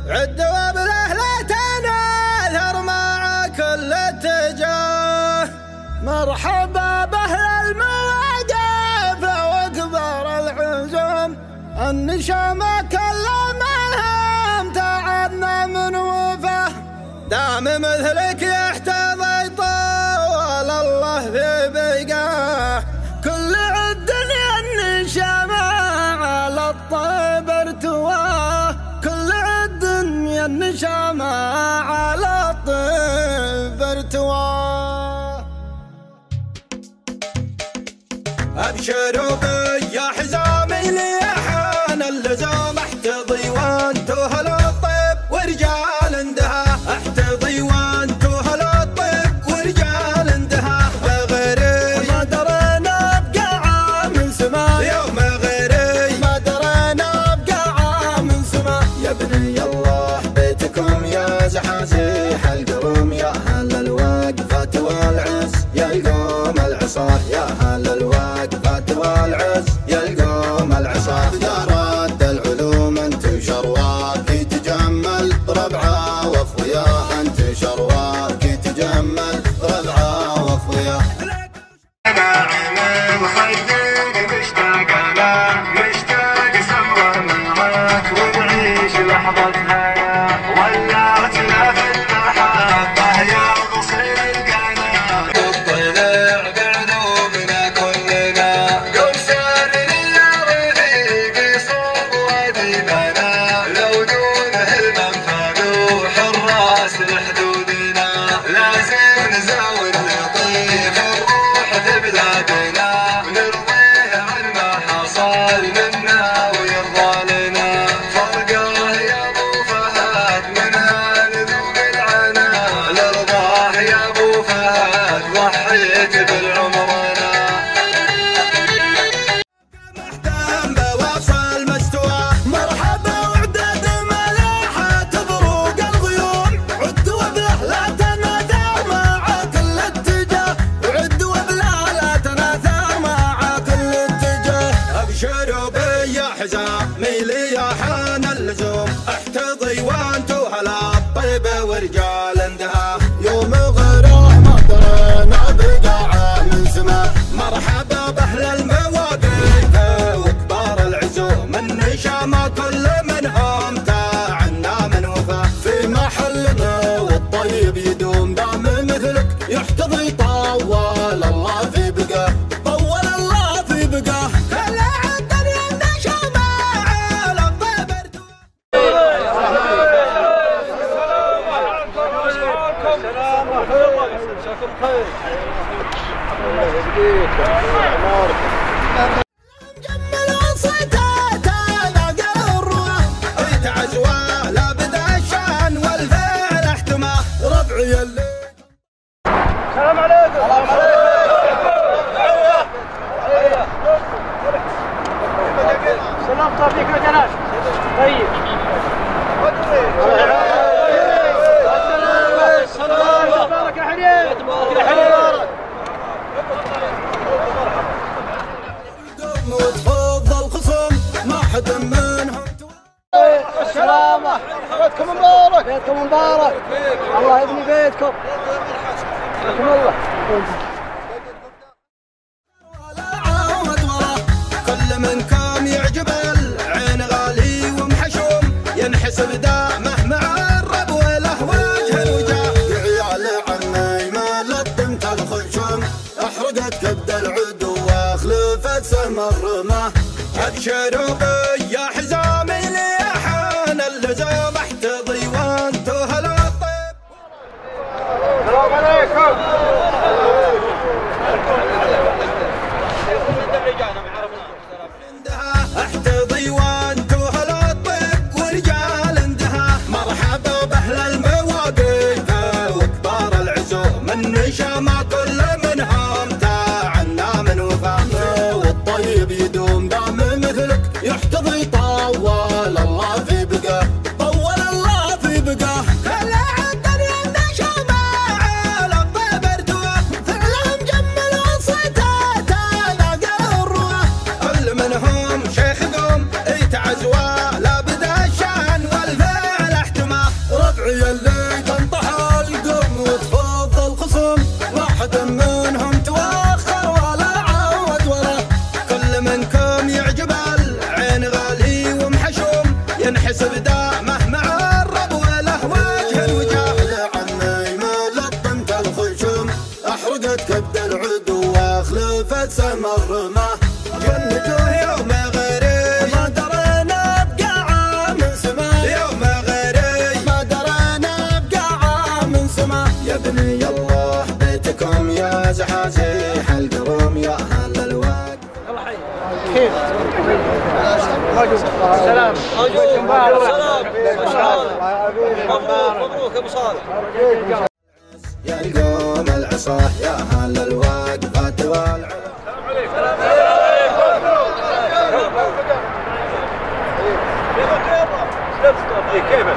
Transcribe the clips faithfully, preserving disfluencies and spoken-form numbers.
عد وبالاهل تناثر مع كل اتجاه. مرحبا باهل المواقف واكبر العزوم، النشامة كل منهم تعبنا من وفاه. دام مثلك يحتضي طول الله في بقاه، كل الدنيا النشامة على الطيب ارتواه، كل الدنيا النشامة على الطيب ارتواه. ابشروا بي يا حزامي لي حان اللزوم، احتضي وانتو هل الطيب ورجال اندها، احتضي وانتو هل الطيب ورجال اندها. بغيري ما درينا بقاعة من سما، يوم غيري ما درينا بقاعة من سما. يا بني الله بيتكم يا زحازيح القروم، يا هل الوقفات والعز يا القوم العصاه، يا هل الوقفات والعز يا القوم العصاه. دارت العلوم انت شرواك تجمل ربعه واخوياه، انت شرواك تجمل ربعه واخوياه. ناعم الخير مشتاق له، مشتاق سمر معاك ونعيش لحظة حياة، ولعتنا في المحبة يا قصير القناة. الطلع بعذوبنا كلنا، قوم سارني يا رفيقي صوب وديبنا، لو دونه المنفى وحراس لحدودنا، لازم نزاول لطيف الروح في بلادنا، نرضيه عن ما حصل منا ويرضى لنا. فرقاه يا ابو فهد منها نذوق العنا، نرضاه يا ابو فهد ضحيت بالعمرنا. مهتم بوصل مستواه، مرحبا وعدد ملاحة تبروق الغيوم، عد وبله لا تناثر مع كل اتجاه، وعد وبله لا تناثر مع كل اتجاه. ابشروا بي يا حزامي لي حان اللزوم، احتضي وانتو هلا الطيب ورجال اندها، يوم غيره ما درينا بقاعة من سما. مرحبا باهل المواقف وكبار العزوم، النشامة كل منهم تاعنا من وفاه، في محلنا والطيب يدوم. دام مثلك يحتضي طول الله في بقاه، طول الله في بقاه. خلى الدنيا النشامة على الطيب ارتواه. مجمل وصيته ذاق الروح، بيت عزوه لا بدا الشان والفعل احتماه. ربعي اللي السلام عليكم. السلام عليكم. سلام طافيك يا جناش. طيب. السلام تبارك يا حريم. تبارك. وتفضل خصم ما حد منهم. السلامة. بيتكم مبارك. بيتكم مبارك. الله يبني بيتكم. بيتكم الله. كل منكم يعجب العين غالي ومحشوم، ينحسب دامه مع الرب وله وجه الوجاه. يا عيال عمي ما لطمت الخشوم، احرقت كبد العدو واخلفت سهم الرماه. ابشروا بي يا حزامي لي حان اللزوم، احتضي وانتو هلا الطيب. السلام عليكم. احتضي وانتو هلا الطيب ورجال اندها. مرحبا باهل المواقف وكبار العزوم، النشامة كل منهم تاعنا من وفاه، والطيب يدوم. دام مثلك يحتضي طول الله في بقاه، طول الله في بقاه. خلى الدنيا النشامة على الطيب ارتواه، فعله مجمل وصيته ذاق الروح، كل منهم شيخ قوم يتعزوى لا بدا الشان والفعل احتمال. ينحسب دامه مع الرب وله وجه الوجاه. لعمي ما لطمت الخشوم احرقت كبد العدو واخلفت سما الرماه. جنته يوم غيري ما درينا بقاعه من سماه. يوم غيري ما درينا بقاعه من سماه. يا بني الله بيتكم يا زحازيح القروم يا اهل الواد. كيف؟ سلام. مبروك ابو صالح. يا القوم العصاه يا اهل الواقفات والعلا. كيف؟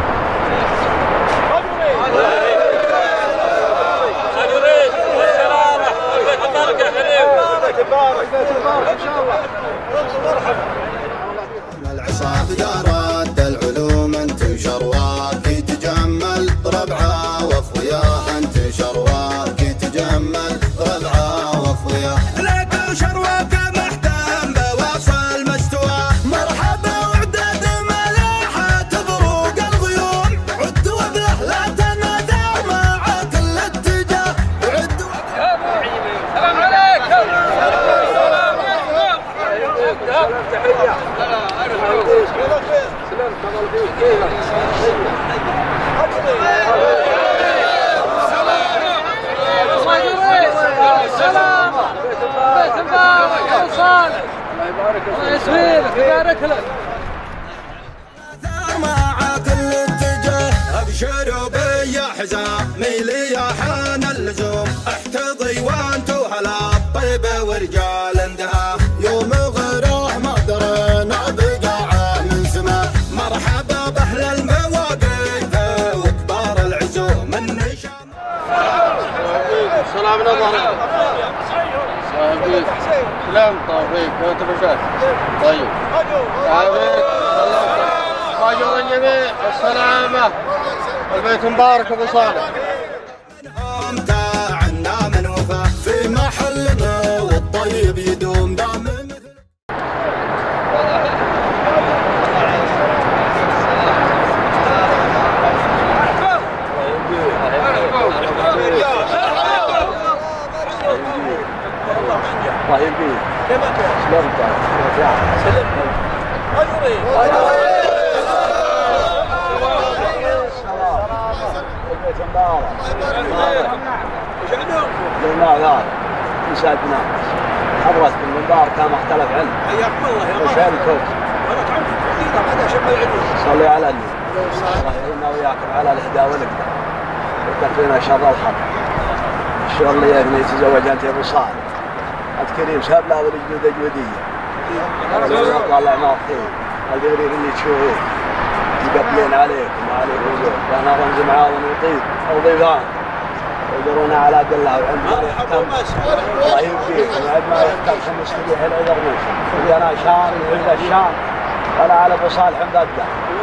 العصا بدارات العلوم انتشر واكي تجمل ربعه واخوياه انتشر واكي تجمل ربعه واخوياه. لك شرواك محتم بواصل مستوى مرحبا وعدد ملاحه بروق الغيوم. عد وبه لا تنادى مع كل اتجاه. عد سلام عليك. سلام بيت مبارك يا صالح. الله يبارك لك. الله يسويلك ويبارك لك. مع كل اتجاه ابشروا بيا حزامي لي يا حان اللزوم. احتضي وانتو هلا الطيبه ورجال اندها. يوم غيره ما درينا بقاعه من سماه. مرحبا باهل المواقف وكبار العزوم النشام. سلام نظر. سلام طوفيق كيف تبشر؟ طيب. عافيك. ماجور الجميع السلامة. البيت مبارك ابو صالح. عنا من وفاه في محلنا والطيب يدوم دام. الله يبقيك. سلمت. سلمت. لا لا مساعدنا حضرت بالمنبار كان مختلف عنه. حياكم الله يا وشال الكوت. انا تعرف هذا شيء ما يعجبني. صلي على النبي. الله يعيننا وياكم على الهدى والقدر. وكفينا شر الحق. الشغل اللي يبني يتزوج انت يا ابو صالح. انت كريم شاب لا والجود جوديه. الله الاعمار خير. القريب اللي تشوفوه يقبلون عليكم وعليكم الزوج. وانا رمز معاون وطيب او ضيفان. يقدرون على قلها وعندنا يحكم. الله يبقيك بعد ما يحكم خمس تبيح العذر موسى. اللي انا شهر يهز الشهر ولا على ابو صالح مبدع.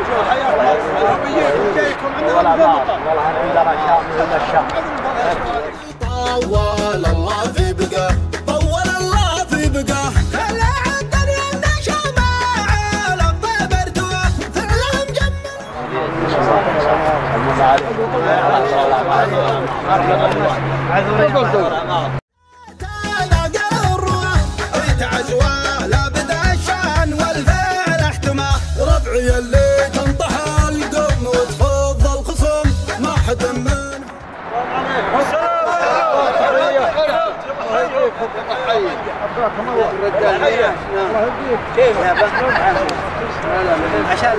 ولا مال والله عندنا شهر يهز الشهر. طول الله في بقاه. طول الله في بقاه. خلى الدنيا النشامه على الطيب ارتواه. فعلا تعزوى لا بدا الشان والفعل احتماه. ربعي اللي تنطح القوم وتفض الخصوم ما حد من. كيف يا بنت؟ عشان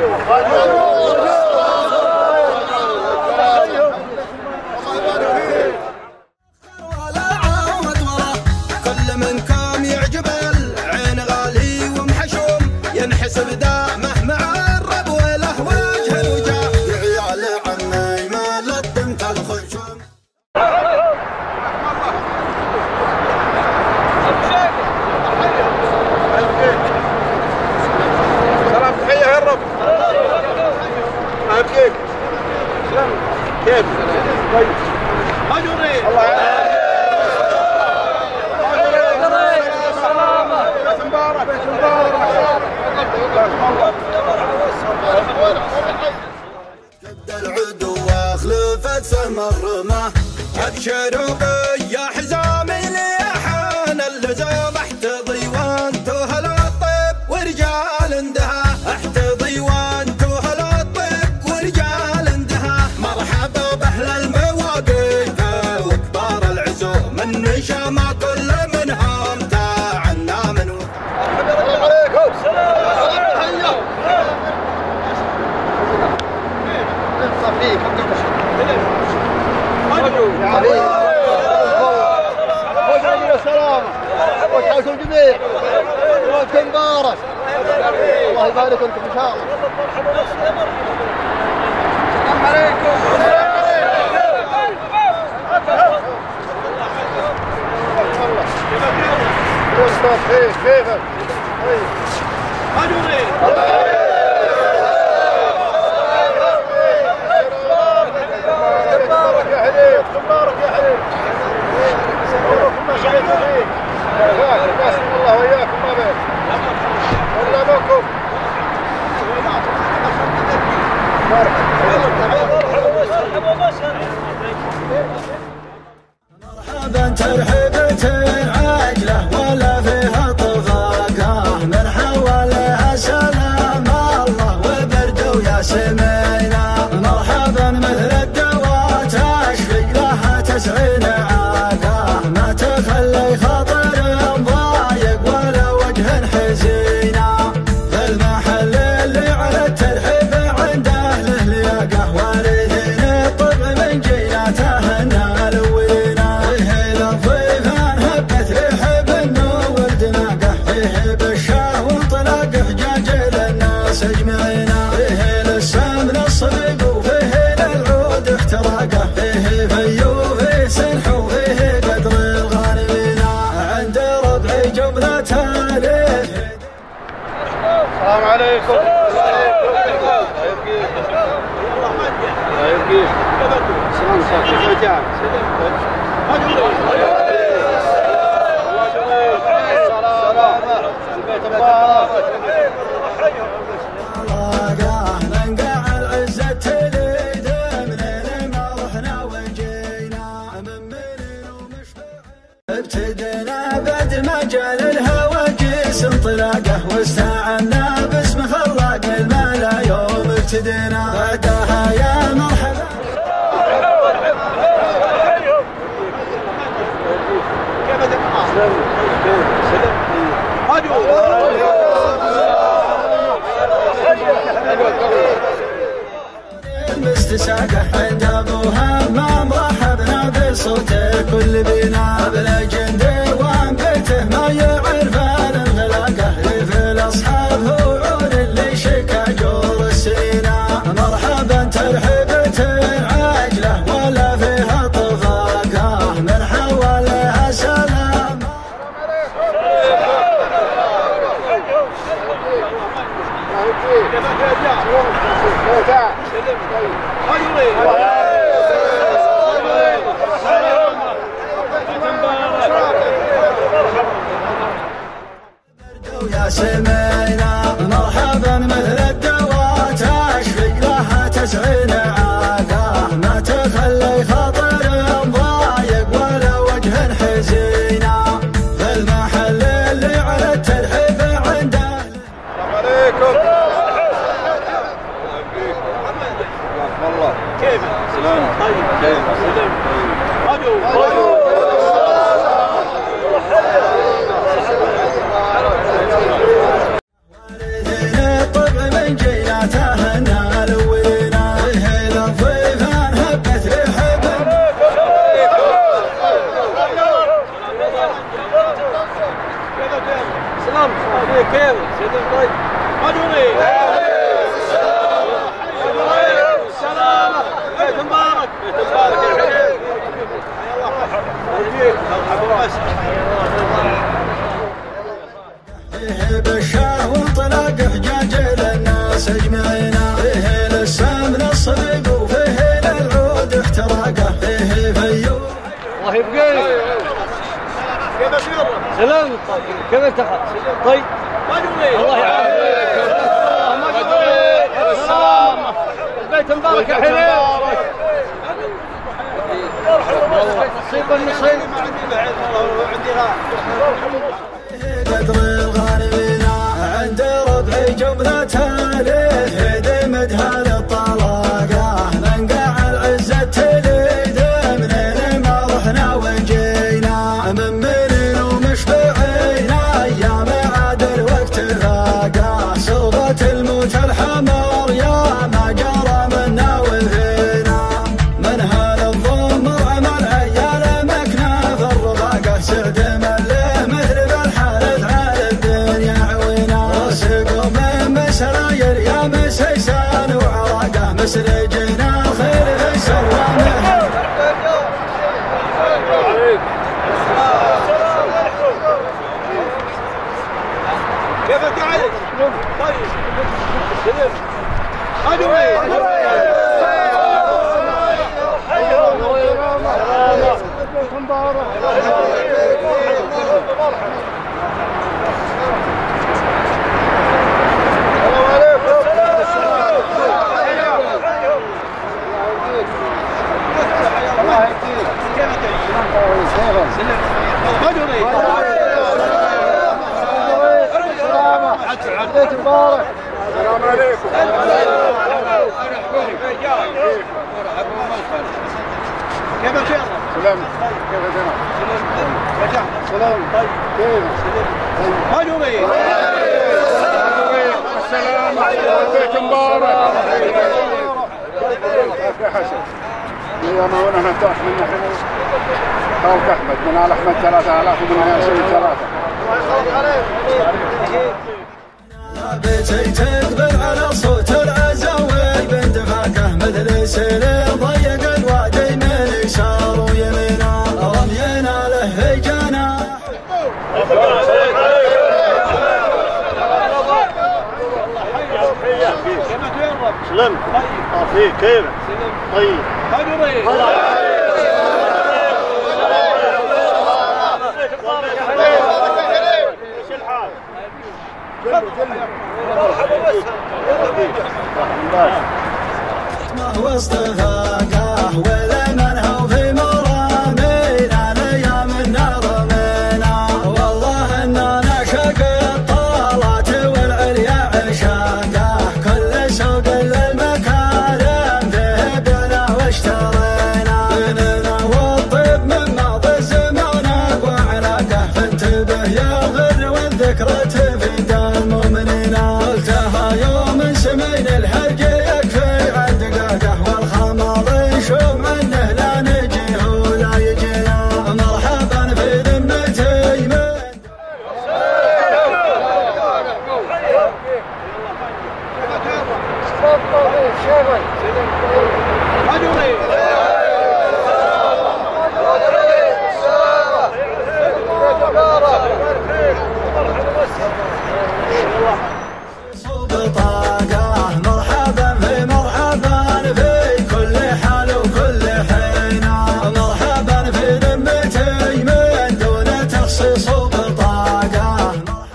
كل من كان يعجب العين غالي ومحشوم ينحسب دامه مع الرب وله وجه الوجاه. يا عيال عمي ما لطمت الخشوم. سلام تحية يا الرب. كيف؟ كيف؟ طيب. ماجوري. الله يعافيك. ماجوري. سلامة. بيت مبارك. بيت مبارك. مرمه ابشروا يا حزامي ليحان اللزوم احتضي وانتو هلا الطيب ورجال اندها احتضي وانتو هلا الطيب ورجال اندها مرحبا باهل المواقف وكبار العزوم من نشامه كل منهم تاعنا من السلام عليكم. صفيك السلام وحياكم الجميع وقت مبارك الله يبارك لكم ان شاء الله. السلام عليكم. كيف كيفك؟ مبارك يا حبيب مبارك يا حبيب كنا شايفين فيك قاسم الله وياكم ما بين ولا بكم مرحبا ترحيبة عاجلة ولا فيها طفاقة من حواليها سلام الله وبرد ويا سمينا مرحبا مثل الدواء تشفي لها تسعين عاقة ما تخلي خاطر ضايق ولا وجه حزينة في المحل اللي على الترحيب عند اهله لياقة والدين الطب من جيناته النالوينا فيه للضيفان هبت ريحب النور دناقة فيه بالشاه وانطلاق حجاج للناس اجمعينا فيه للسمن الصديق وفيه للعود احتراقه فيه فيو فيه سنح وفيه قدر الغانمين عند ربعي جملة الف. السلام عليكم. الله يبقيك الله يبقيك سلام صاحبي رجال البيت مبارك ننقع العزة تليد منين ما رحنا وجينا من منين ومشبع ابتدينا بعد ما جال الهواجيس انطلاقه واستعنا باسم خلاق الملا يوم ابتدينا بعدها يا مرحبا المستساقة عند ابوها ما مرحبنا بصوته كل بينا بالجند وان بيته ما يعرف الانغلاقه في الاصحاب هو عون اللي شكا جور السنينه مرحبا ترحيبة عاجله ولا فيها طفاقه من حواليها سلام. يا سمينا مرحبا مثل الدواء تشفي لها تسعين عاقة ما تخلي خاطر ضايق ولا وجه حزينة في المحل اللي على الترحيب عند اهله. السلام عليكم. والله كيف سلام طيب كيف سلام طيب الطبع من جيناته النالوينا فيه للضيفان هبت ريحب سلام كيف سيدي طيب مجوني السلام بيت مبارك بيت مبارك يا حبيبي فيه بالشاه وانطلاق حجاج للناس اجمعينا فيه للسمن الصديق وفيه للعود احتراقه فيه فيو الله يبقيك سلام كيف انت طيب الله يعافيك السلام البيت مبارك يا حبيبي نصيب النصيب قدر الغانمين عند ربعي جملتها ليه دمدها للطلاقة منقع العزة تليد منين ما رحنا وجينا من منين ومشبعينا أيام عاد الوقت فاقا سلطة الموت الحمر يا ما جرى منا وفينا من هذا الضمر عمل عيال مكنا في الرفاقة سعد مله مثل بالحالة على الدنيا عوينا رسقوا من مسراير يا مسيسان وعراقه مسرجنا الخير في سوامه كيفك يا علي؟ طيب سلم هادوا بيت مبارك. السلام عليكم. كيفك يا سلام. كيفك يا رجع سلام. طيب كيف؟ هاجوا بي السلام عليكم. بيت مبارك. يا حسن. يا ما هنا نفتح من نحن خالك احمد من ال احمد ثلاثة آلاف ومن ياسين ثلاثة. بيتي تقبل على صوت العزاوي بنت فاكهه مثل سيل ضيق الوادي من يسار ويمينا رمينا له جناح سلم. طيب كيف؟ طيب. وسط فاقه ولا منها في مرامينا الايام النظمينا والله اننا نعشق الطالات والعليا عشاقه كل سوق للمكارم فيه بعنا واشترينا بيننا والطيب من ماضي الزمان اقوى علاقه فانتبه يا غر والذكرى تفيد المؤمنين قلتها يوم سمين الحرج يكفي عن دقاقه والخمر نشوف عنه لا نجيه ولا يجينا مرحبا في ذمتي من صوب طاقه مرحبا في مرحبا في كل حال وكل حين مرحبا في ذمتي من دون تخصيص بطاقه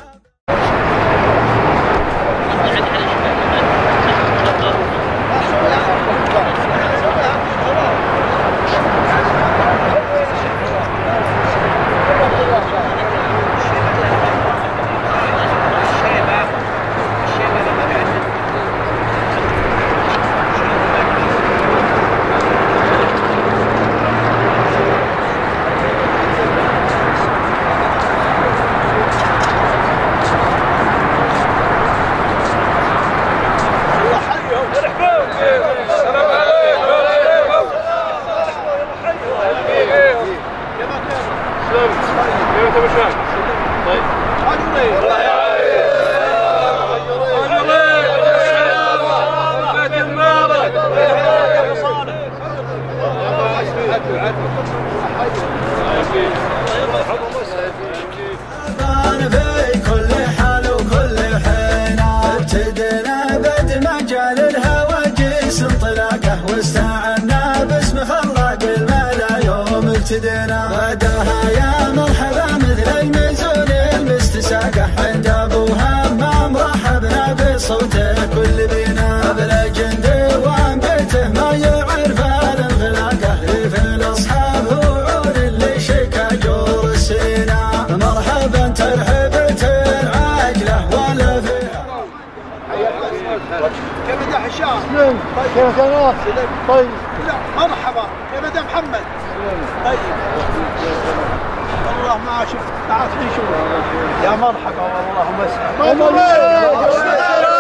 في كل حال وكل حين ابتدينا بد مجال الهواجس انطلاقه واستعنا باسم خلاق الملا يوم ابتدينا بعدها يا مرحبا مثل المزون المستساقه عند ابوها ما مرحبنا بصوته كل بينا بلا جند وعن بيته ما يعرف الانغلاقه في الاصحاب وعود كيف ده هشام؟ سلم. كيف انا؟ سلم. طيب. لا مرحبا، كيف ده محمد؟ طيب. والله ما شفت تعال نشوف. يا مرحبا والله مسهل.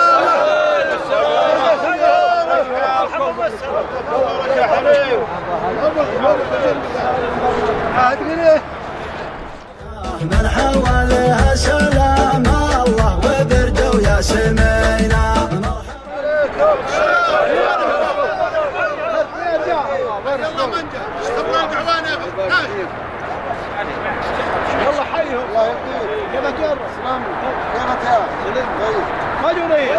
يا حبيبي. من حواليها سلام الله وبرده ويا سمينا. يلا منجا استمرار دعوانا يلا حيهم الله يهديك. كيف تجر؟ سلام. كيف تجر؟ سلم. طيب. ما جوني.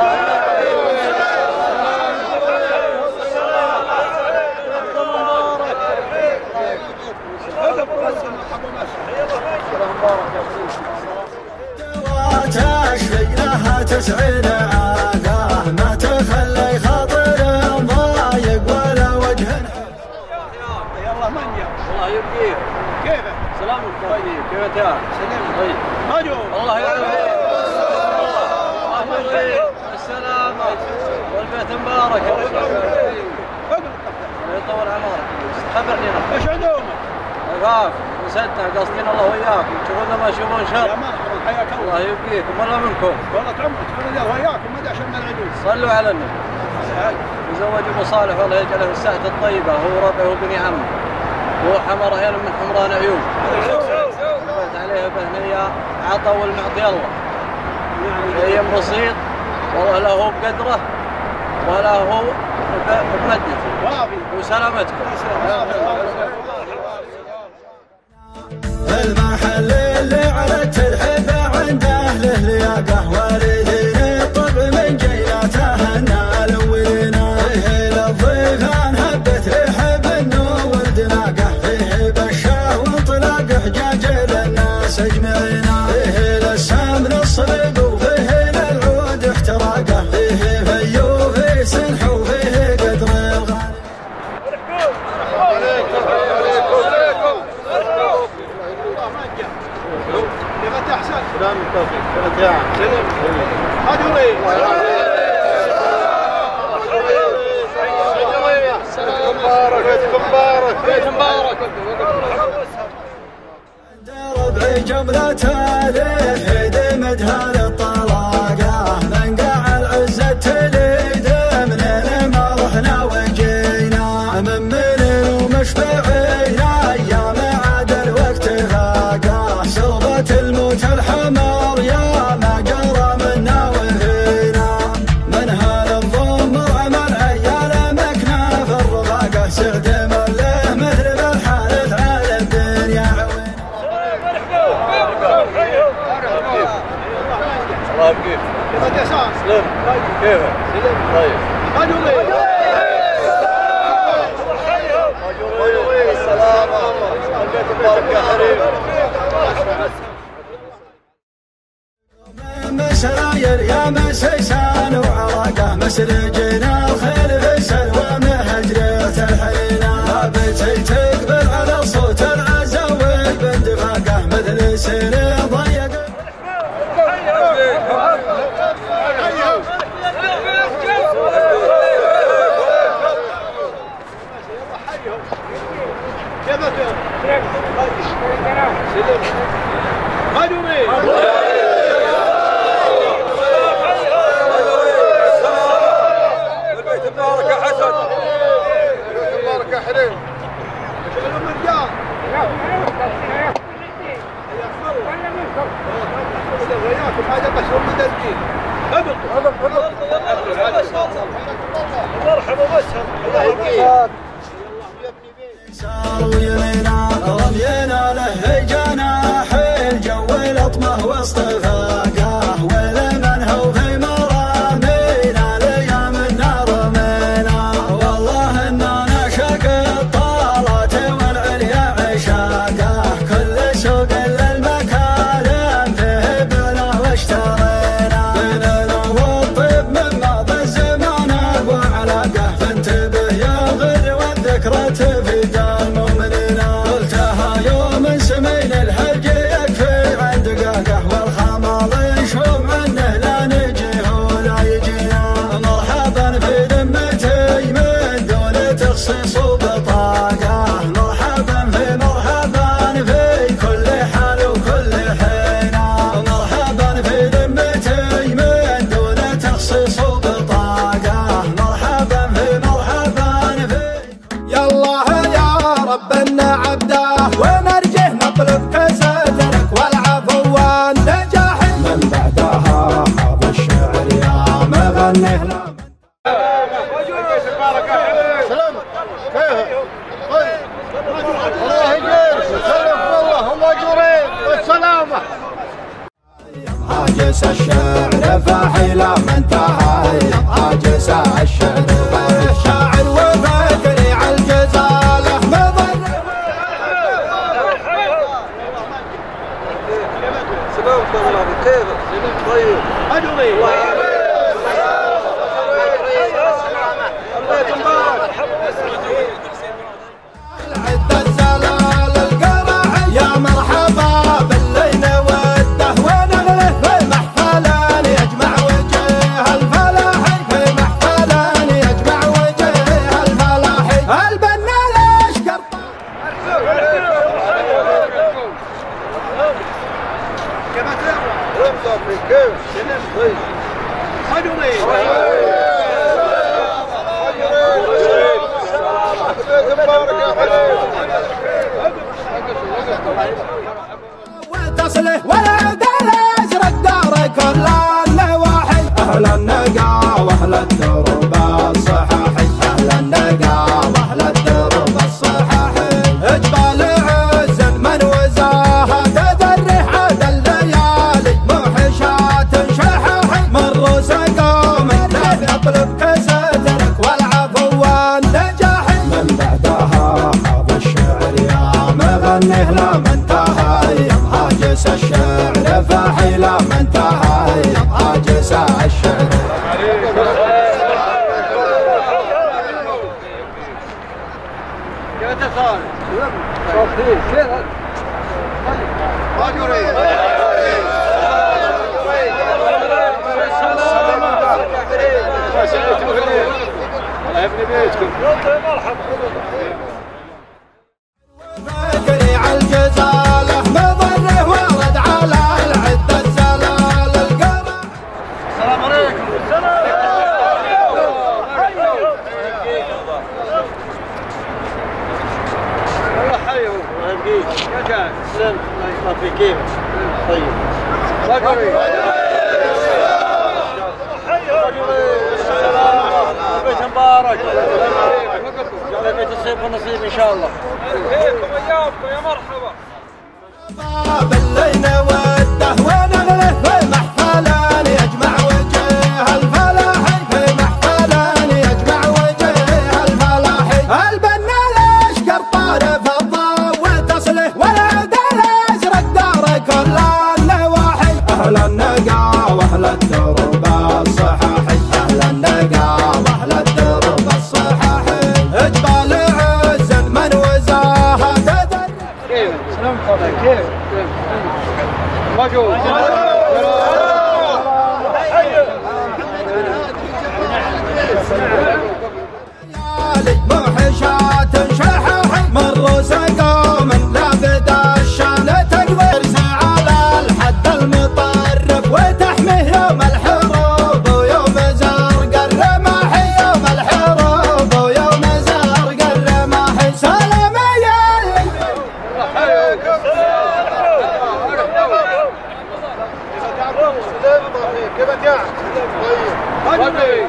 تشفي لها تسعين عاقه ما تخلي خاطر ضايق ولا وجه. يلا منجا. الله يبقيك. كيفك؟ سلامك طيب. كيف انت؟ سلام. طيب. ما جو. الله يعافيك. السلامة والبيت مبارك. الله يطول عمرك. خبرني انا. ايش عندهم؟ اخاف وسدنا قاصدين الله وياكم تشوفونا ما يشوفون يا شر. مرحبا حياك الله. الله يبقيكم والله منكم. والله تعمرك تقول الله وياكم ما ادري عشان ما العدو. صلوا على النبي. وزوج ابو صالح والله يجعله الساعة الطيبة هو ربعه وبني عمه. هو حمر عيال من حمران عيون. بيت عليه بهنية عطا والمعطي الله. شيء بسيط والله لا هو بقدره ولا هو بمدته. وسلامتكم. المحل اللي على الترحب عند اهله لياقه والدين الطب من جيلاته الاولين. فيه للضيفان هبت رحب النور دناقه فيه بشاه وانطلاق حجاج للناس اجمعين. فيه للسمن الصلب وفيه للعود احتراقه فيه فيو فيه سنح وفيه قدر الغالي. كيف انت احسن؟ سلام التوفيق. كيف انت يا عم؟ سلم. ما جوني. مبارك بيتكم مبارك. بيت مبارك. ربعي جملة تاريخ دمتها للطلاقة من قاع العزة تليد منين ما رحنا وجينا من منين ومشبعينا ايام عاد الوقت فاقه سربة الموت الحمر يا ما جرى منا وفينا من هالنظام عمل عيال مكنا في الرفاقه سعد مله مثل بالحالة على الدنيا عوين. الله يبقيك. كيف انت يسار؟ سلم. كيفك؟ سلم. طيب. ما جوني. السلامة. البيت مبارك يا حبيبي. مسراير يا مسيسان وعراقه مسرجنا الخيل في السلوى مهجرة الحينا. ما بتي تقبل على صوت العزاوي باندفاقه مثل سير ضيق. كيفك؟ سلم. ما جوني. البيت مبارك يا حسن. مبارك يا حليم. شغلوا من رجال. وياكم هذا بشر مدلجين. ابطوا ابطوا مرحبا بشر. الله يبقيك. يسار ويمينا رمينا له جناح الجو لطمه واصطفاقه ولمن هو في مرامينا ليام النار منا. والله اننا نشق الطالات والعليا عشاقه كل سوق للمكارم فيه بنا واشترينا. بنا والطيب من ماضي الزمان اقوى علاقه فانتبه يا غر والذكرى تفيد المؤمنين. قلتها يوم سمين الحج يكفي عند قهقه والخمر مغنيه لا سلام كيف؟ طيب الله يجير سلام والله ماجورين والسلامة. هاجس الشعر فحيلة ما انتهى هاجس الشعر شاعر وفكري عالجزاله مظل سلام الله كيف؟ طيب أجري العد الزلال القرع يا مرحبا باللين وده ونغله في محفلان يجمع وجه الفلاحي في محفلان يجمع وجه الفلاحي البنا الاشقر وتصله والعد الازرق دار كل النواحي اهل النقا واهل الدرب الصحاحي اهل النقا واهل الدرب الصحاحي اجبال عز من وزاها تدري عاد الليالي موحشات شحاحي مروا سقوا من لا يطلب كسدرك والعفو والنجاحي من بعدها حاب الشعر يا مغنيه لا ما انتهى هاجس الشعر فحيلة ما انتهى هاجس الشعر كيف تفعل؟ كيف؟ أجري فكري عالجزاله مظله ورد على العد الزلال القرع. السلام عليكم. السلام. الله حيه الله يبقيك. يا جاي سلم الله يبارك فيك كيف؟ طيب. بقري. بيت مبارك. جعل بيت الصيف والنصيب ان شاء الله. فيكم وياكم يا مرحبا. باللين وده ونغله في محفلان يجمع وجه الفلاحي في محفلان يجمع وجه الفلاحي البنا الاشقر طارف الضوء وتصله والعد الازرق دار كل النواحي اهل النقا واهل الدرب الصحاحي اهل النقا واهل الدرب الصحاحي اجبال عز من وزاها تدري كيف؟ سلام عليك كيف؟ موجود موحشات شحاحي مروا سقوا من لابد الشان تقدر على الحد المطرف وتحميه يوم الحروب ويوم زرق الرماحي يوم الحروب ويوم زرق الرماحي سلام يا كيف تعال؟ طيب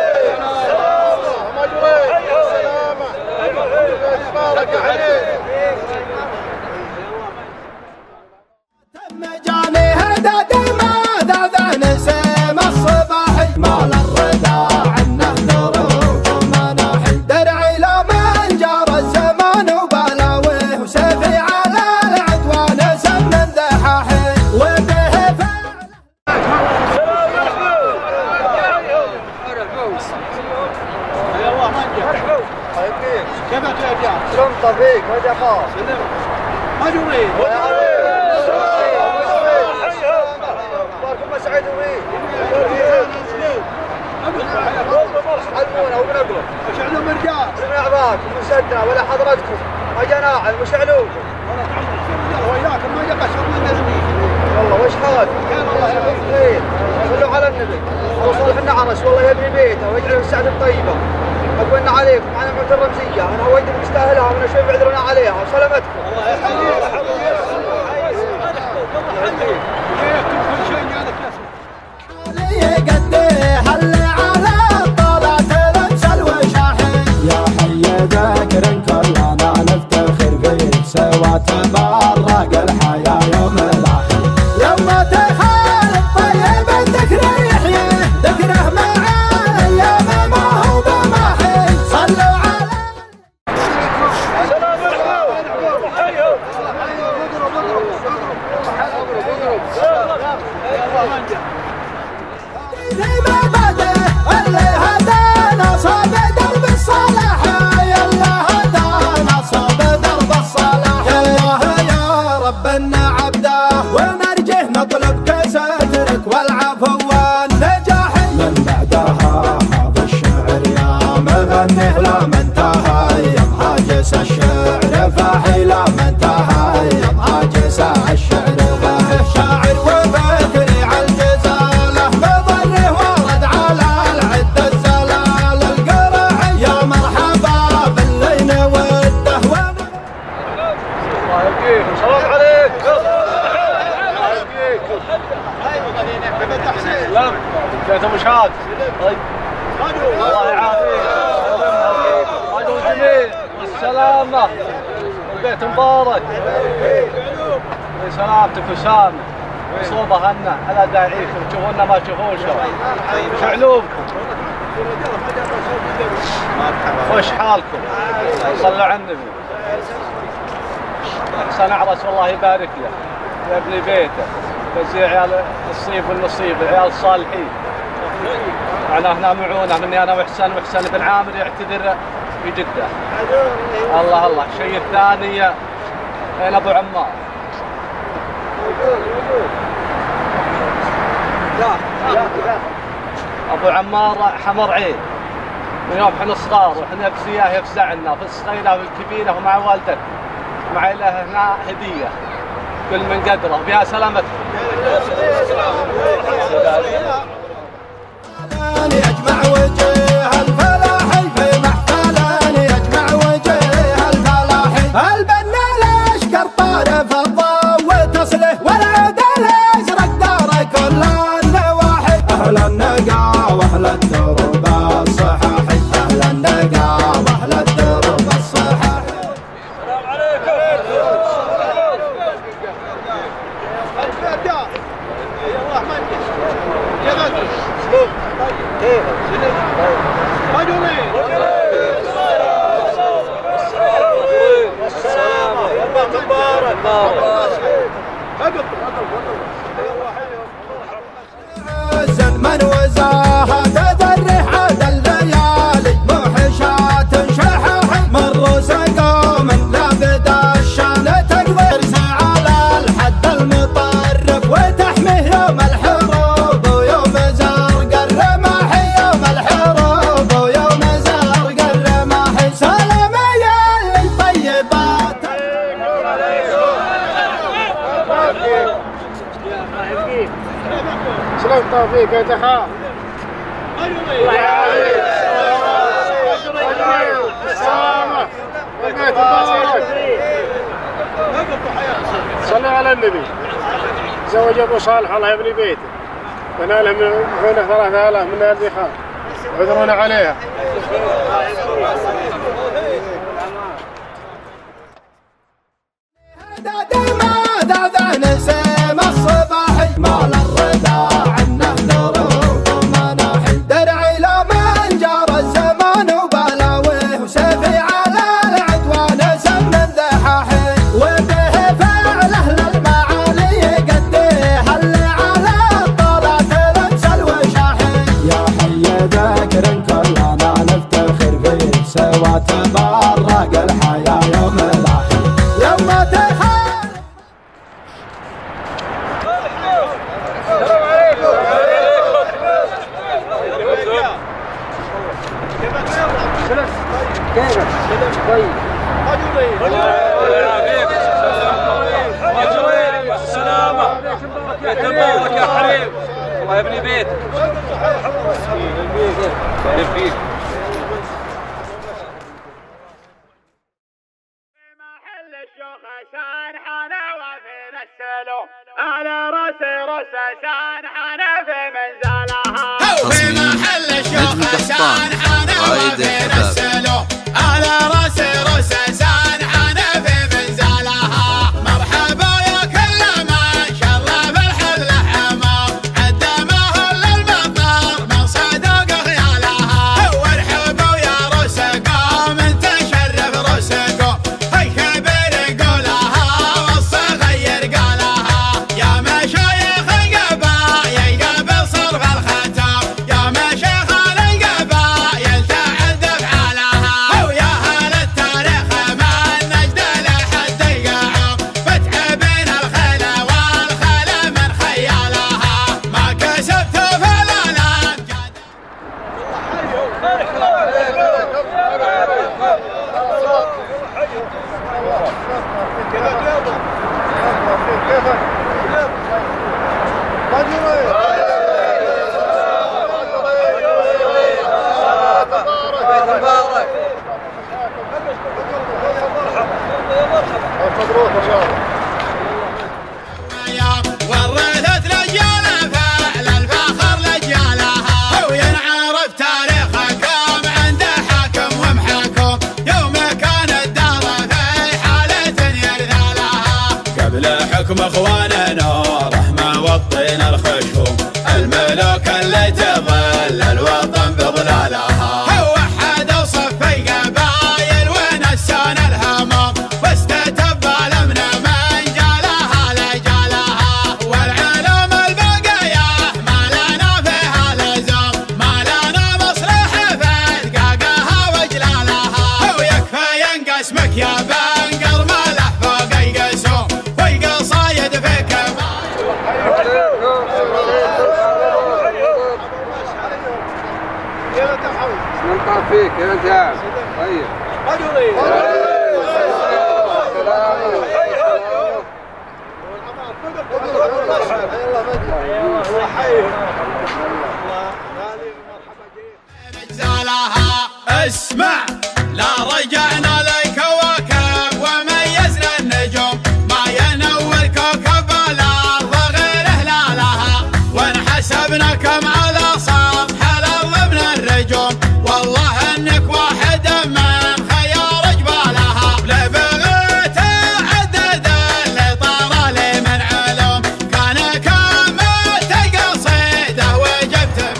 مجاني هدد ما ذا نسيم الصباحي مال الردى عنه دروب ومناحي درعي لو من جار الزمان وبلاويه وسيفي على العدوان سمن ذحاحي وبه فعل كيف تعال؟ سلام طبيك وجه خاص. أجري باركم سعيد وي. حلمونا وبنقلب. وشعلوا مرجال. من أعضاك ومن سدنا ولا حضرتكم ما جناعل وش علوكم. وياكم ما جاء شر من النبي. والله وش حال؟ الله يحفظك خير. صلوا على النبي. وصالح النعرس والله يبني بيته ويجعله السعد الطيبة. أقولنا عليكم على معت الرمزية أنا هويت مستاهلها وأنا شوي بعذرنا عليها وسلامتكم. الله يحييك. قد هل غنيه لما انتهى يا مهاجس الشعر فاحي لما انتهى يا مهاجس الشعر فاحي شاعر وفكري عالجزاله مضره ورد على العد الزلال القرع يا مرحبا باللي نوده الله يبقيك سلام عليك سلام انت مشهاد طيب الله يعافيك عدو جميل والسلامة البيت مبارك سلامتك وسامة صوبة هنا على داعيكم تشوفونا ما تشوفون شو علومكم وش حالكم صلوا على النبي احسن عرس والله يبارك له ويبني بيته بس عيال الصيف والنصيب العيال الصالحين انا هنا معونه مني انا وحسن وحسن بن عامر يعتذر في جده الله الله الشيء الثاني هنا ابو عمار ابو عمار حمر عين من يوم احنا صغار واحنا بزياه يفزعنا في الصغيره والكبيره ومع والدتك مع له هنا هديه كل من قدره بها سلامتك يجمع وجه الفلاحي في محفلان يجمع وجه الفلاحي البنا الاشقر طارف الضو وتصله والعدل ازرق دار كل النواحي اهل النقا واهل الدرب الصحاحي اهل النقا واهل الدرب الصحاحي السلام عليكم زن من وزاها تدره عاد الليالي موحشات شحاحي مروا سقوا من لابد الشان تقدر على الحد المطرف وتحميه يوم الحروب ويوم زرق الرماحي يوم الحروب ويوم زرق الرماحي سلام يا للطيبات سلام توفيق يا تحا الله يعافيك السلامة والبيت مبارك صلوا على النبي زوج ابو صالح الله يبني بيته بنى له من هنا ثلاثة آلاف من هذه خان عذرونا عليها ماذا نسيم الصباحي مال الرضا عنه دروب ومناحي درعي لو من جرى الزمان وبلاويه وسيفي على العدوان سم ذحاحي وبه فعله للمعالي قديه اللي على الطلات لبس الوشاحي يا حي ذكر كلنا نفتخر فيه سوا تبرق الحياة يوم لاحي يوم تخاف كيفك؟ طيب السلامة يتبارك يا حبيب الله يبني بيتك يبني على راسي راس عشان حنفي منزلها في محل الشوخ عشان حنفي نسلو على راسي راس عشان حنفي منزلها مرحبا يا كل ما شاء الله بالحل حمام قدمه للمطار من صدق خيالها هو لكم اخواننا رحمة والطين الخشوم، الملوك اللي تظل الوطن بظلالها. وحدوا صفي قبايل ونسان الهمام، واستتب الامن من جالها لجالها. والعلوم البقيه ما لنا فيها لزوم، ما لنا مصلح في دقاقها وجلالها. ويكفى ينقسمك يا بنقر ملح فوق القسوم، والقصايد في كمان. نلقى فيك يا انت. طيب اسمع لا رجعنا للكواكب وميزنا النجوم، ما ينور كوكب الارض غير هلالها. وانحسبنا كم على سطح الارض من الرجوم، والله انك واحد من خيار جبالها. لا بغيت اعدد اللي طار لي من علوم، كان كامت قصيده وجبت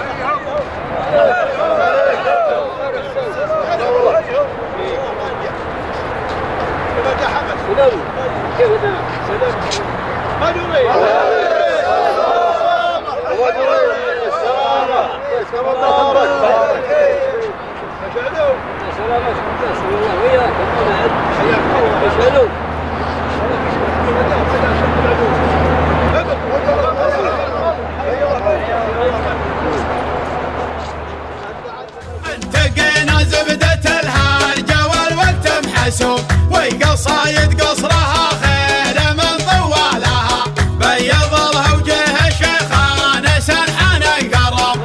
انتقينا زبدة الهرجة والوقت محسوب، والقصايد قصرها خير من طوالها. بيض لها وجه الشيخان سنحان القرب.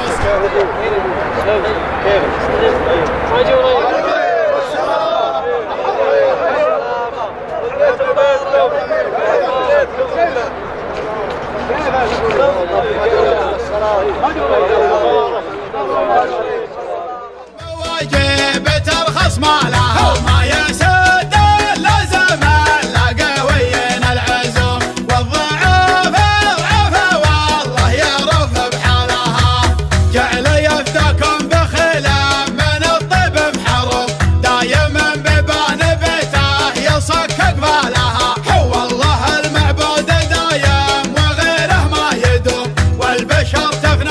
واجب ترخص ما لها ما يسد اللزم، لا قويين العزوم والضعاف الضعف والله يرف بحالها. جعل يفتكم بخلاف من الطب محروم، دايما ببان بيته يصك قبالها. هو الله المعبود دايم وغيره ما يدوم، والبشر تفنى.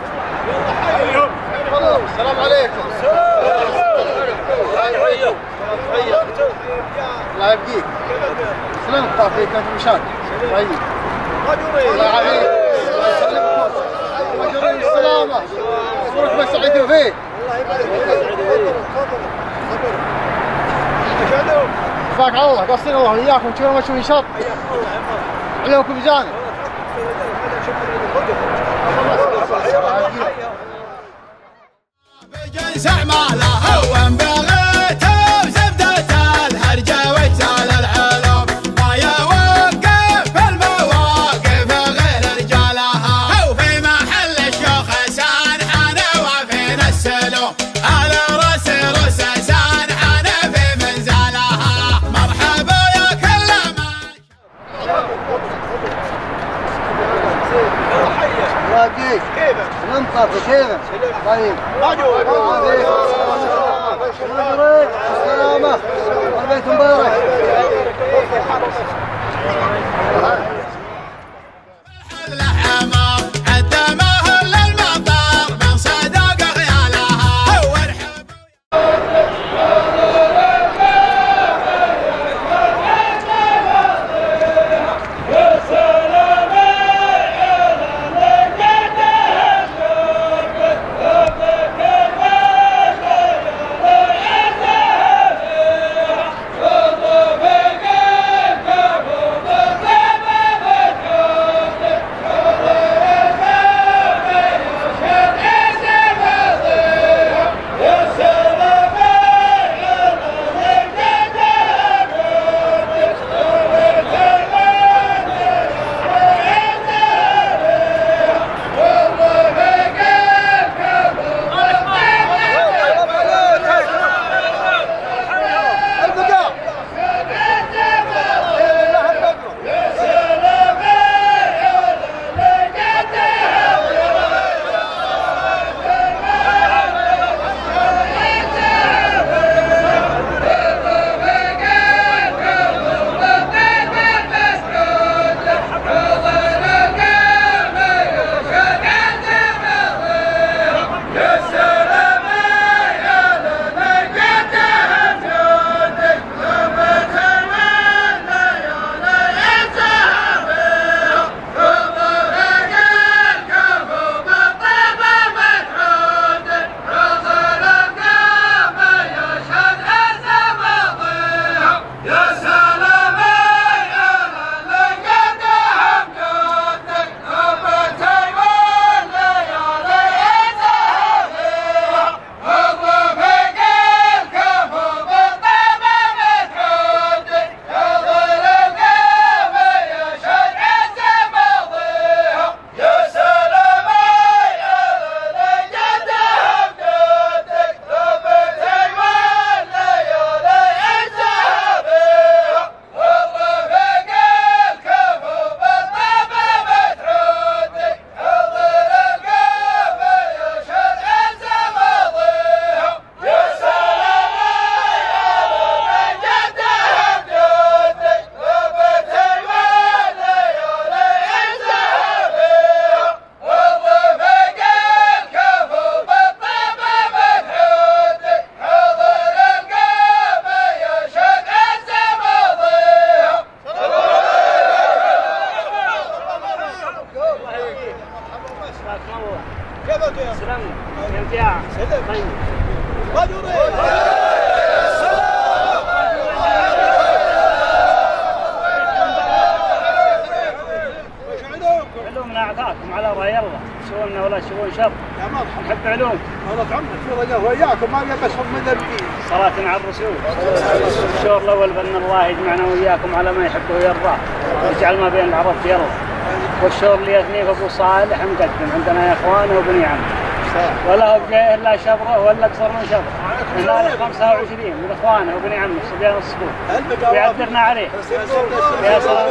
السلام عليكم. الله يبقيك. سلام طافيك انت مشاك. طيب. الله يعافيك. الله يسلمكم. وجري السلامة. صورك ما سعيدوا فيه. الله يبارك فيك. فاك الله قصين الله وياكم تشوفون ما تشوفون شط. عليكم بجانب. بجنس اعمالها وان بغيت بزبدة الهرجة واجزال العلوم، ما يوقف في المواقف غير رجالها. وفي محل الشيوخ سانحان وفينا السلوم، على راس رؤوس سانحان في منزلها. مرحبا يا كل الله يبقيك. كيفك؟ سلام طافي كيفك؟ طيب. السلامة. البيت مبارك. الحمام قدمه للمطار من صدق خيالها. علوم نعطاكم على رأي الله، شؤوننا ولا شؤون شر. نحب علوم. الله تعمد في رجاء وياكم ما يبسهم من الدين. صلاة على الرسول. الشهر الأول بأن الله يجمعنا وياكم على ما يحبه ويرضاه، ويجعل ما بين العرب يرضى. والشهر اللي يثنيه أبو صالح مقدم عندنا يا إخوانه وبني عم. ولا هو بجايه إلا شبره ولا أكثر من شبره. هنالك خمسة وعشرين من إخوانه وبني عمه صبيان الصقور. ويعذرنا عليه. يا سلام.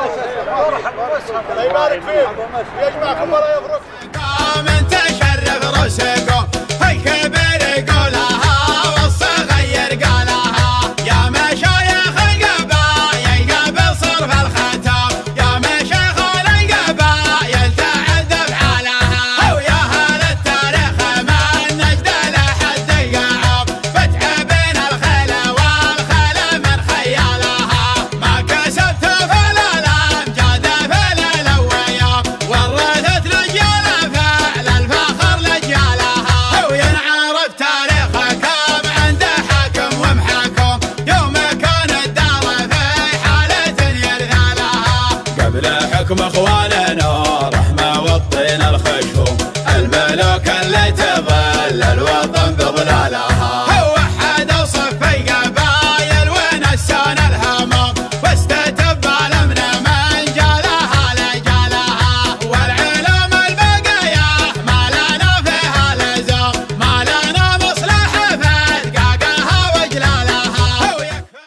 الله يبارك فيك ويجمعكم ولا يفرق. من تشرف رسكم الكبير قولها والصغير قالها يا مشايخ القبايل قبل صرف الختام يا مشايخ القبايل تعذب عليها ويا اهل التاريخ ما النجد لحد يقعب فتح بين الخلا والخلا من خيالها ما كسبت فلا الامجاد فلا الاوياب ورثت رجال فعل الفخر لجالها وينعرف تاريخكم عند حاكم ومحاكم يوم كان الدار في حالة يرثالها قبل حكم اخواننا رحمة والطين الخشوم الملوك اللي تظل الوطن بظلالها وحد صف القبايل ونسان الهمام واستتب الامن من جالها لجالها والعلوم البقايا ما لنا فيها لزوم ما لنا مصلحة في دقاقها وجلالها ويكفي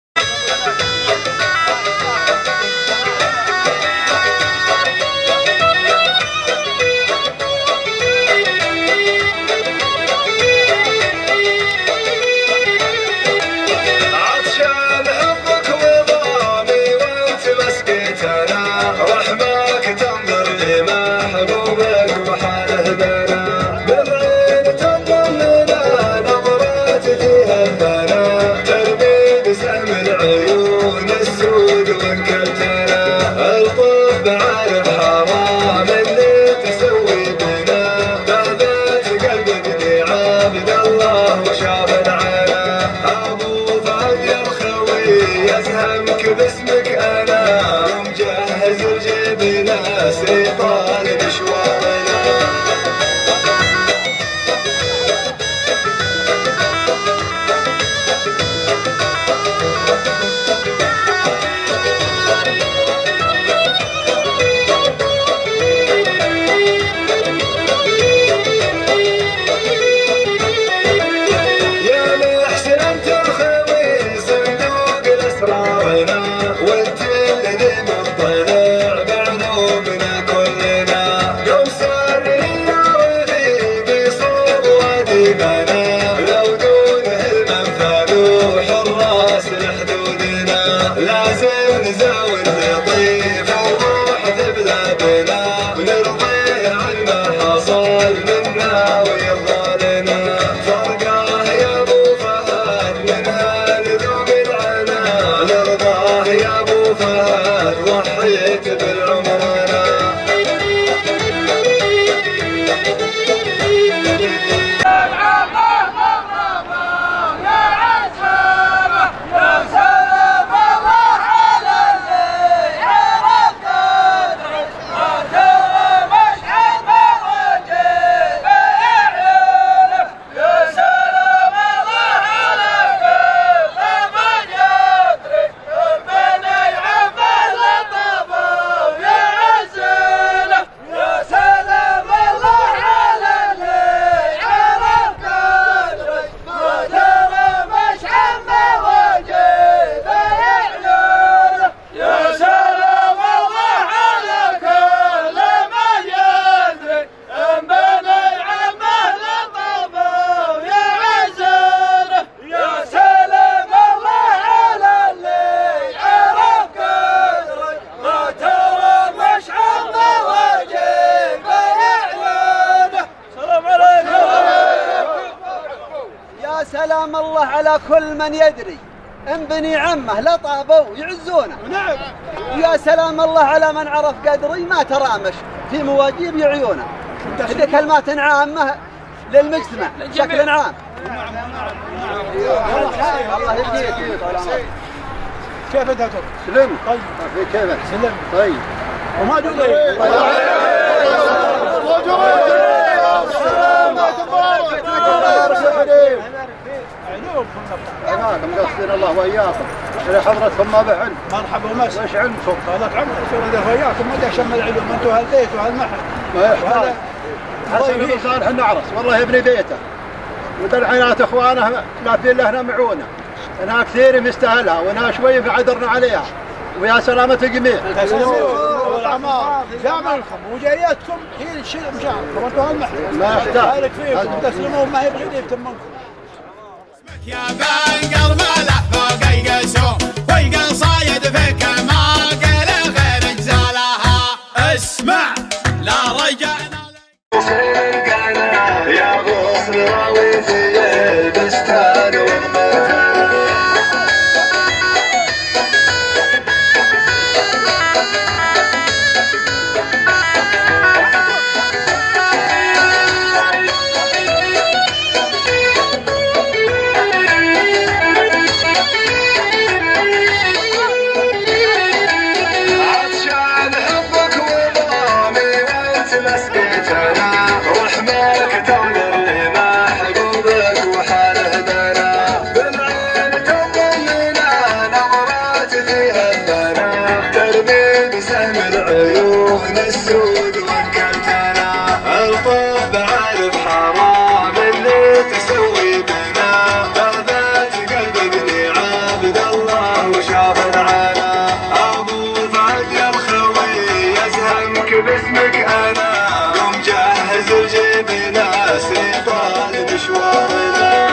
عطشان حبك وضامي وانت مسكتنا رحمك تنظر لمحبوبك وحاله بنا بالعين تضمنا نظرات فيها الثنا ترمي بسهم العيون السود وانكلتنا الطف بعارف حرام اللي تسوي بنا بهذات قلب ابني عبد الله وشاف العنا ابو فهد يا الخوي يزهمك باسمك انا ومجهز الجيب ناس يطال مشوارنا يا محسن انت الخوي صندوق الاسرارنا وانت اللي مطلع بعلومنا كلنا قوم سار للنار بصوب واديبنا لو دونه المنفلوح الراس لحدودنا لازم نزاول لطيف الروح ببلادنا ونرضيه عن ما حصل منا ويرضى لنا فرقاه يا ابو فهد منها لذوق العنا نرضاه يا ابو فهد ضحيت بالعمرنا سلام الله على كل من يدري ان بني عمه لطابوا يعزونه. نعم. يا سلام الله على من عرف قدري ما ترامش في مواجيب عيونه. هذه كلمات عامه للمجتمع بشكل عام. الله يهديك. كيف انت دكتور؟ سلم. طيب كيفك؟ سلم. طيب. وما جوز مقصدين الله وإياكم إلى حضرتكم ما بعلم. مرحبا ومس. وش علمكم؟ هذاك عمر رسول وياكم ما ادري شم العلوم انتم هالبيت وهالمحل. ما يحتاج. حسن بن صالح النعرس والله يبني بيته. ودلعينات اخوانه لا في لهنا معونه. انها كثير مستاهلها وانها شوي بعذرنا عليها. ويا سلامة الجميع. والعمار جامع لكم وجاياتكم هي الشيء مشاعركم انتم هالمحل. ما يحتاج. هلك فيكم تسلمون ما هي بغير يتم منكم. يا بنقر ملح فوق القسوم والقصايد فيك ما قال غير اجزالها. اسمع لا رجعنا يا غصن راوي في البستان والمثل باسمك انا ومجهز الجيب ناس يطال مشوارنا.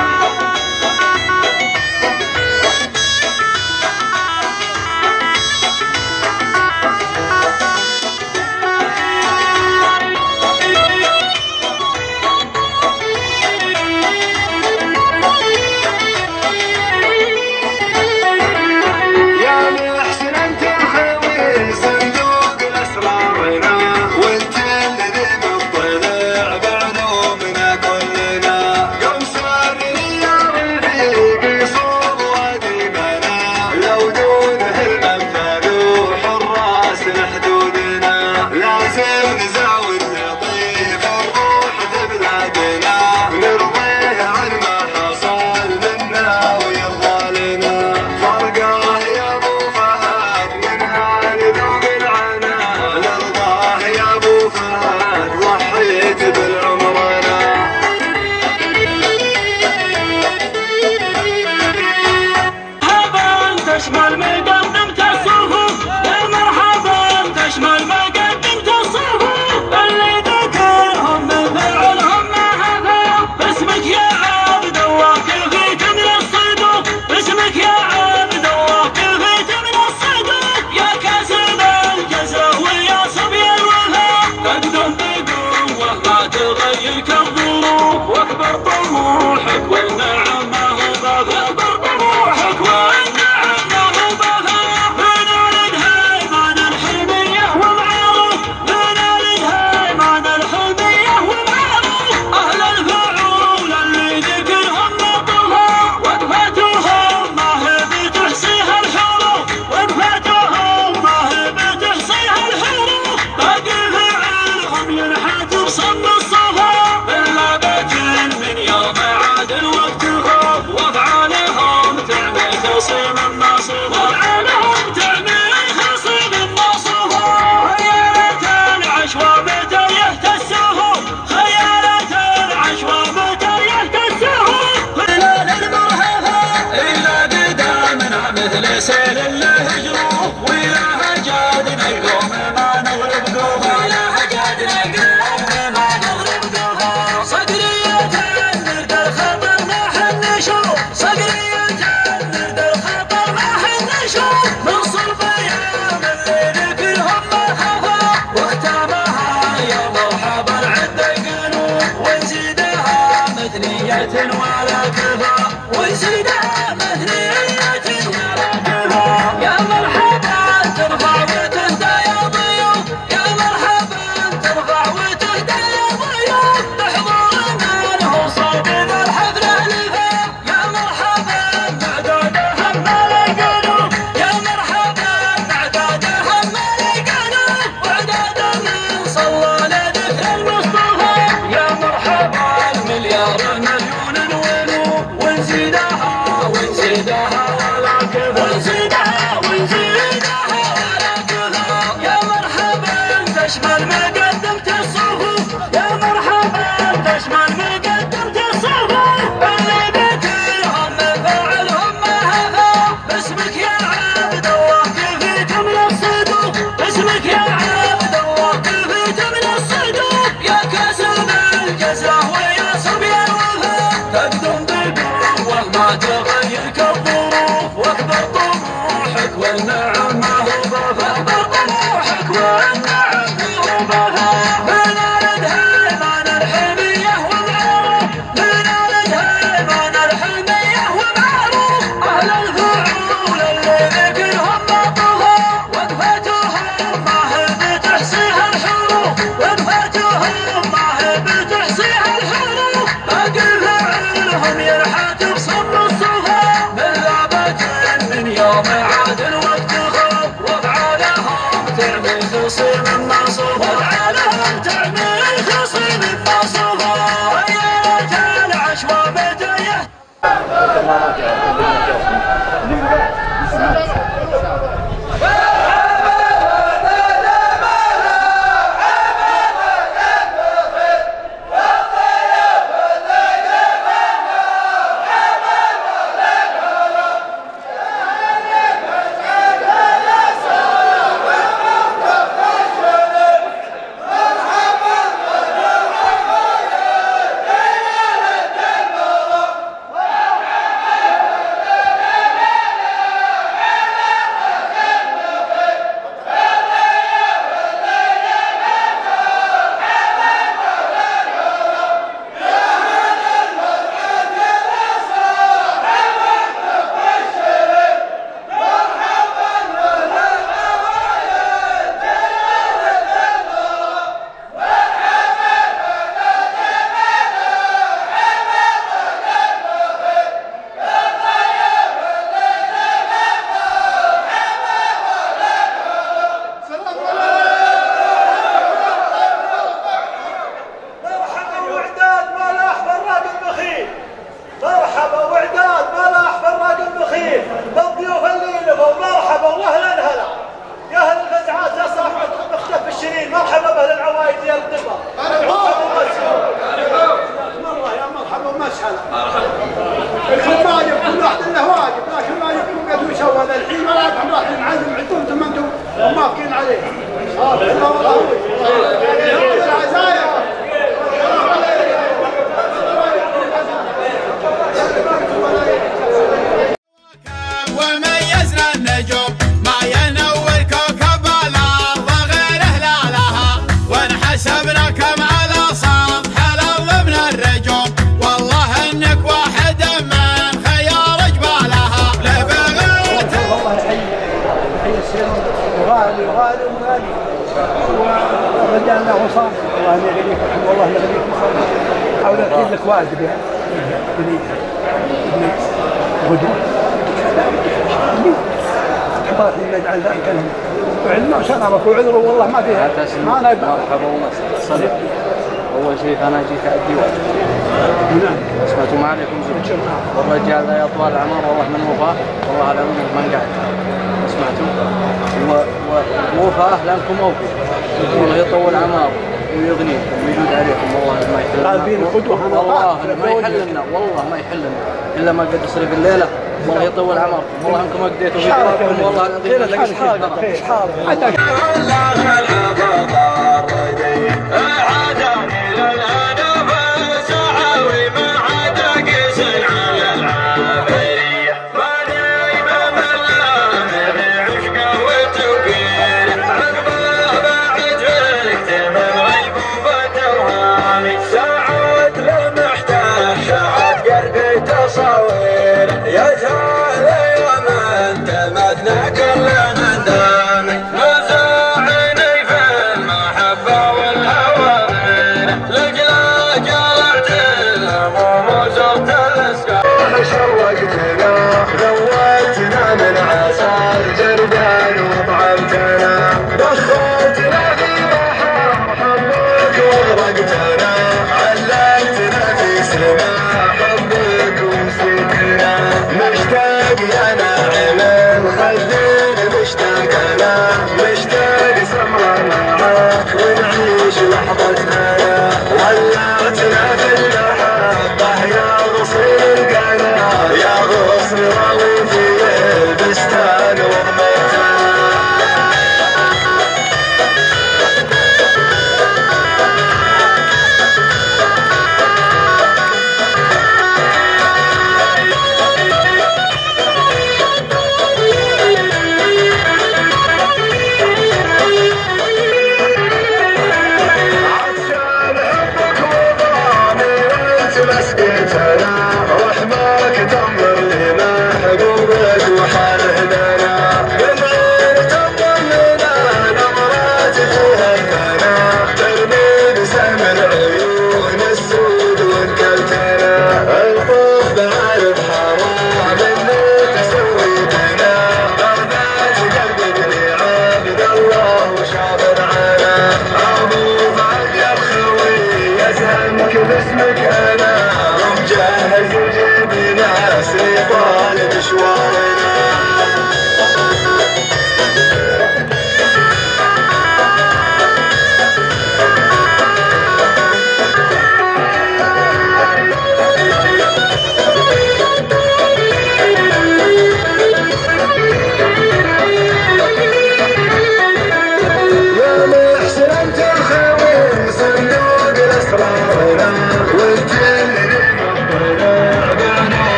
تقدم بقوة ما تغير كالظروف واكبر طموحك والنعم ما هو بها واكبر طموحك والنعم ما هو بها من ارد هيمان الحمية والمعروف من ارد هيمان الحمية والمعروف اهل الفعول اللي ذكرهم بطلها وقفتهم ما هي بتحصيها الحروف وقفتهم ما هي بتحصيها الحروف باقي فعلهم ينحت بصم الصفا من لعبة من يوم عاد الوقت خاف وافعالهم تعمل خصيم النصفا وافعالهم تعمل خصيم النصفا غيرت العشوة بداية ورجعنا وصام الله يغنيك والله يغنيك حاول اكيد لك واجب يعني غدوه احباط نجعل ذلك لهم وعلمنا وشرفك وعذره والله ما فيها ما انا مرحبا ومسهلا صدق اول شيء انا جيت ادي واجب نعم سمعتوا ما عليكم زين والرجال ذا يا طوال العمر والله من وفاه والله على من قاعد سمعتوا ووفاه لانكم موفي الله يطول عمره ويغنيكم ويجود عليكم والله ما يحل طالبين القدوه والله ما يحل لنا والله ما يحل لنا الا ما قد يصرف الليله والله يطول عمركم والله انكم ما قديتوا فيكم والله العظيم لك حتى يا جعل يوم انتمدنا كلنا ندامي نزاعني في المحبة والهوى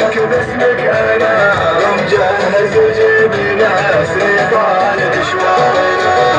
اسمك باسمك انا ومجهز جبنا سيطان اشوارنا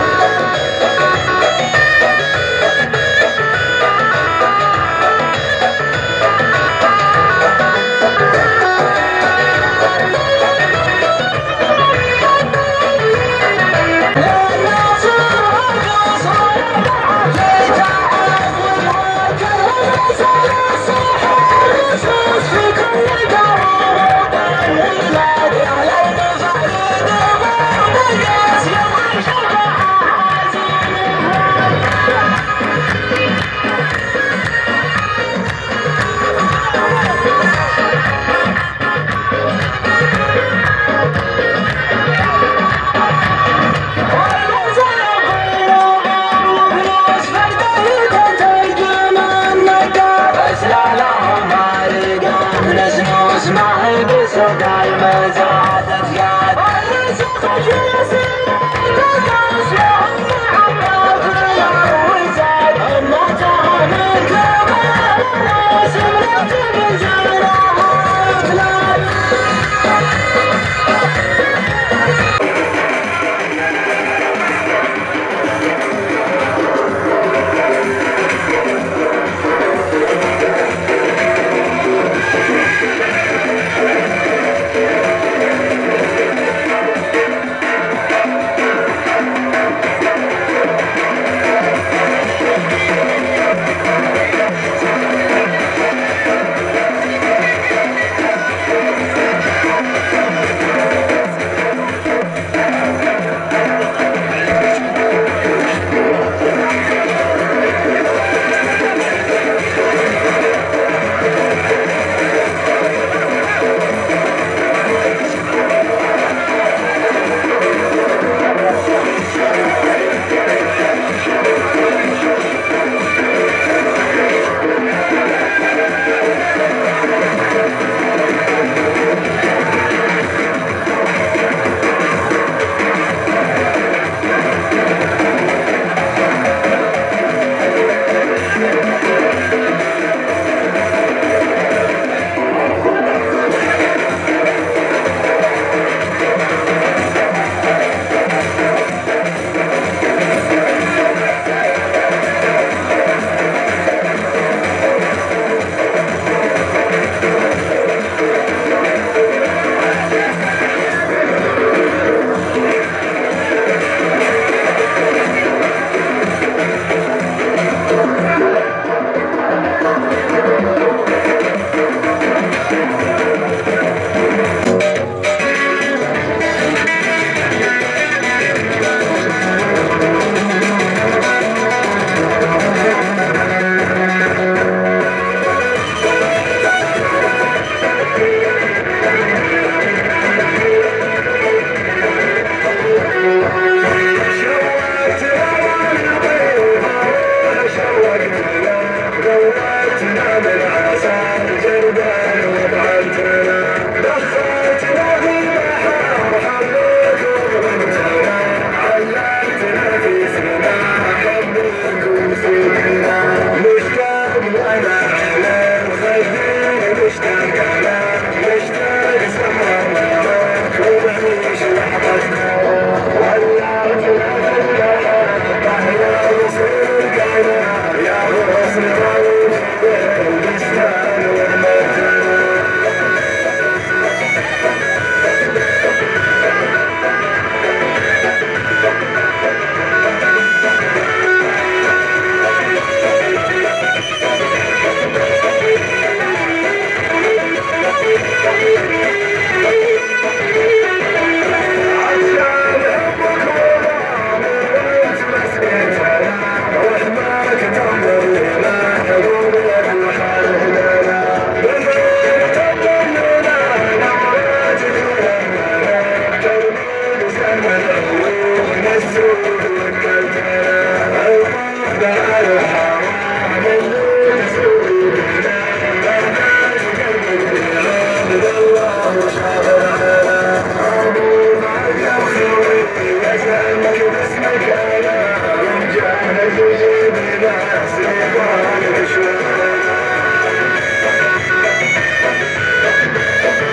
Thank you.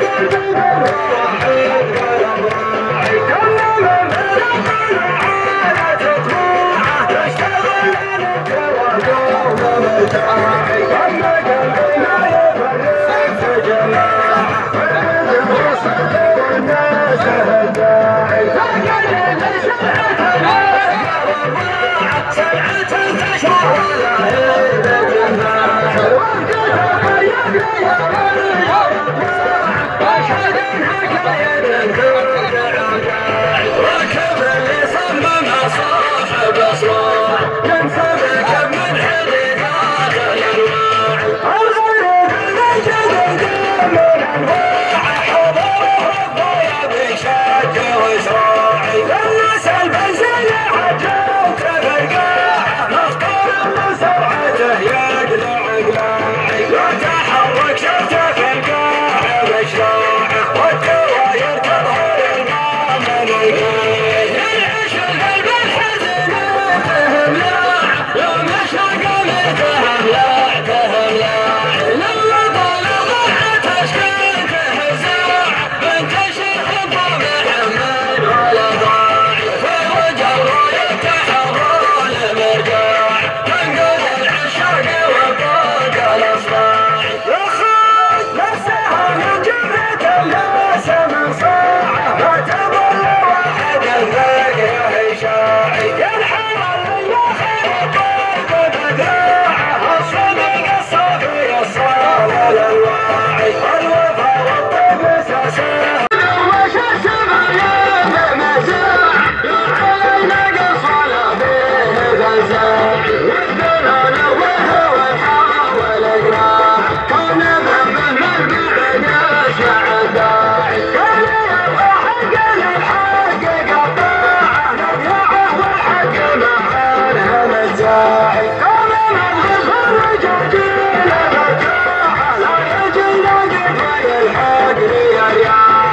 Yeah.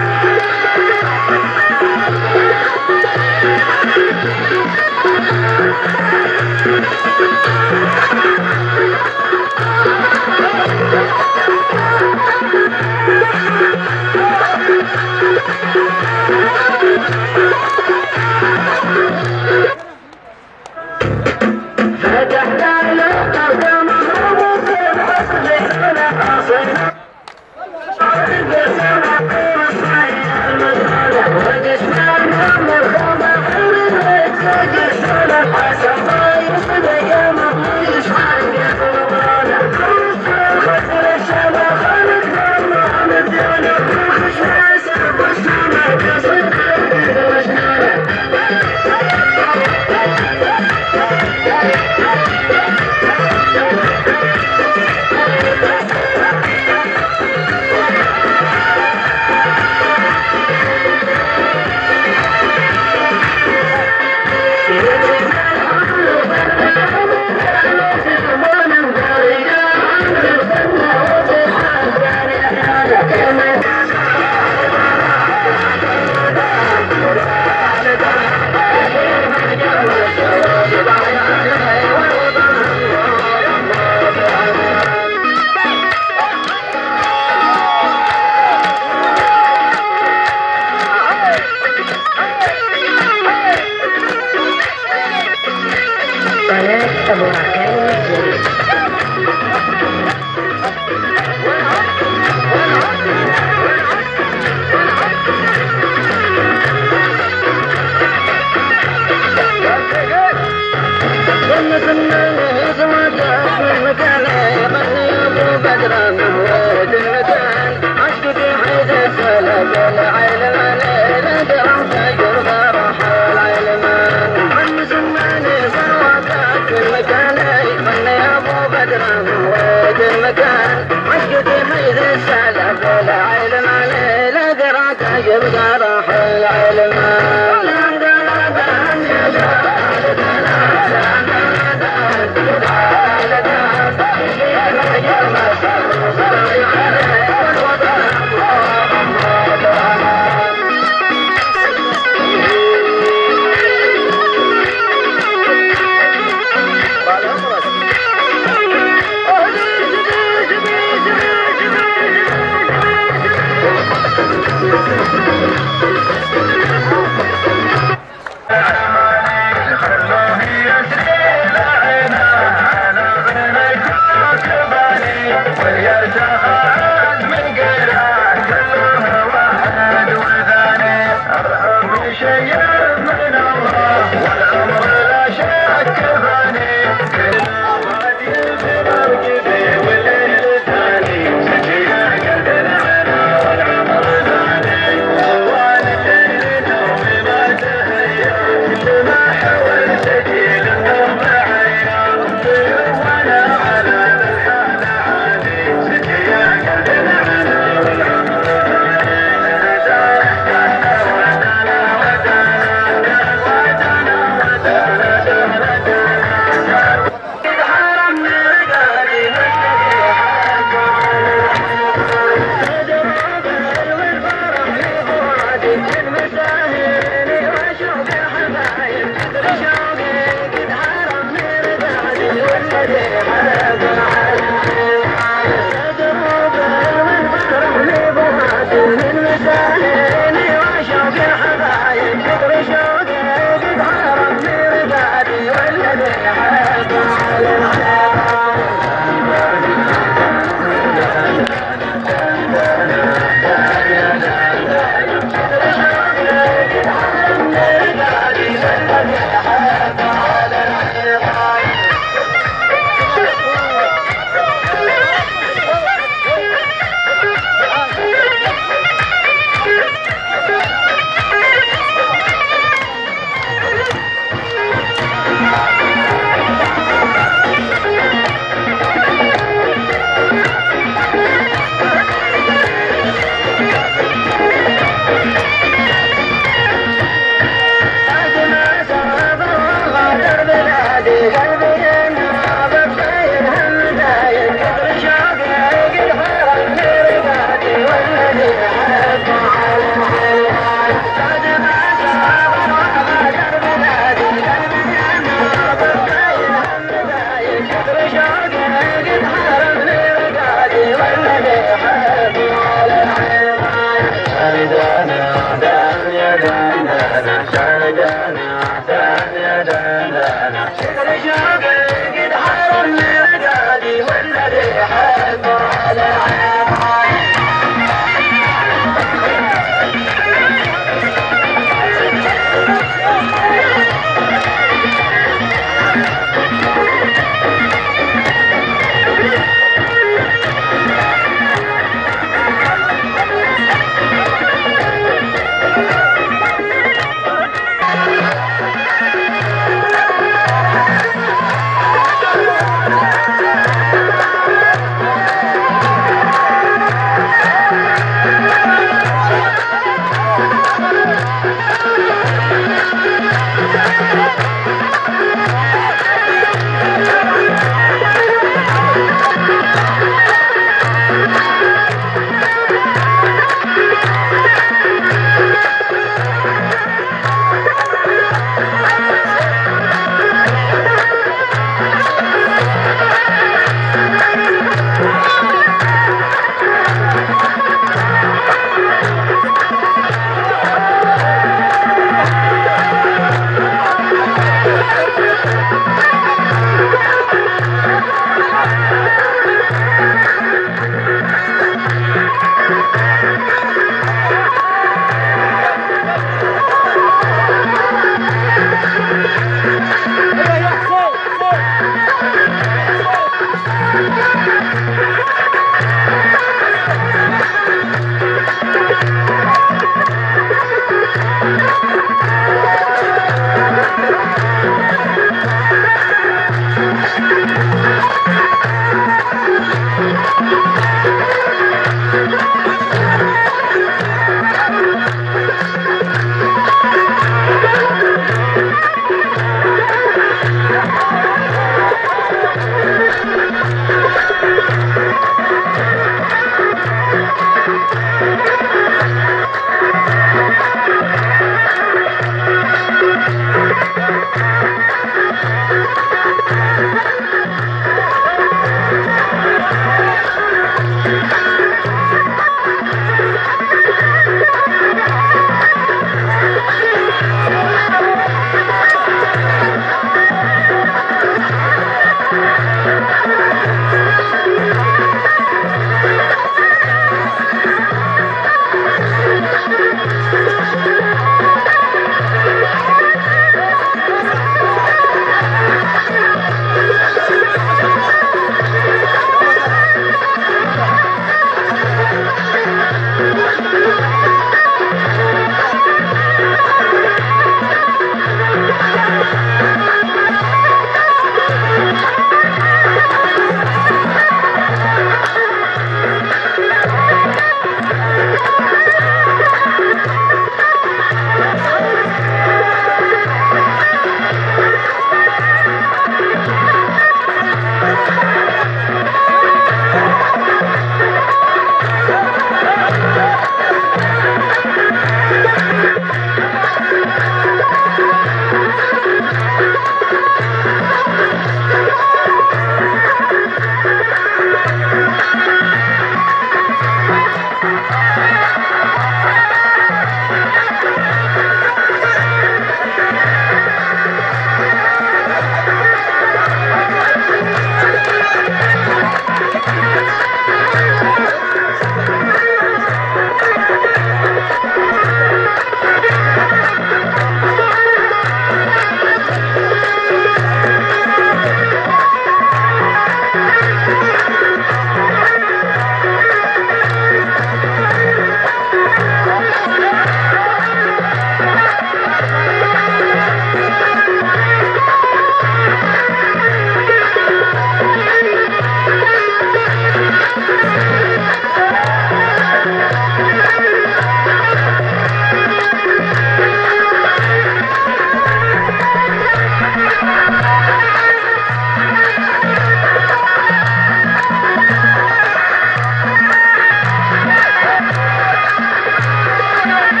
Yeah.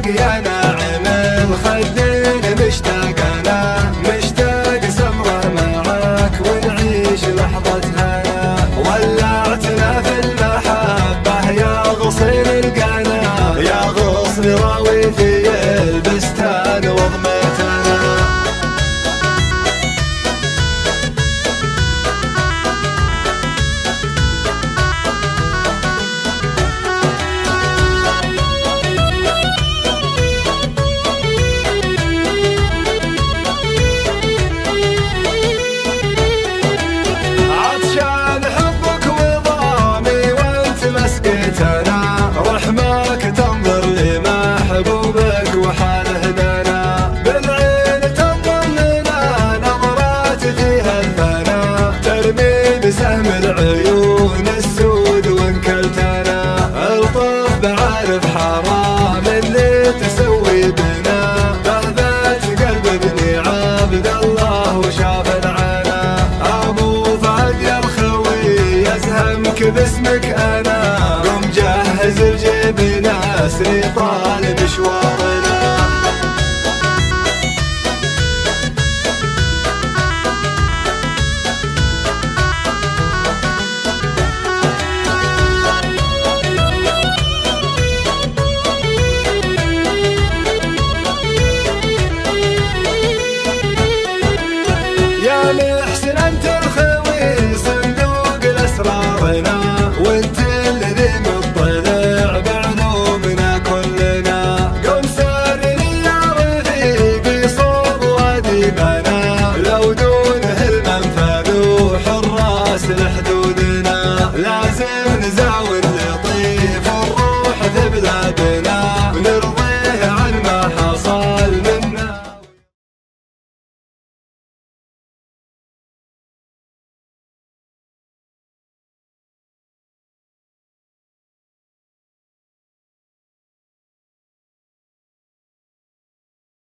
يا ناعم الخدين مشتاق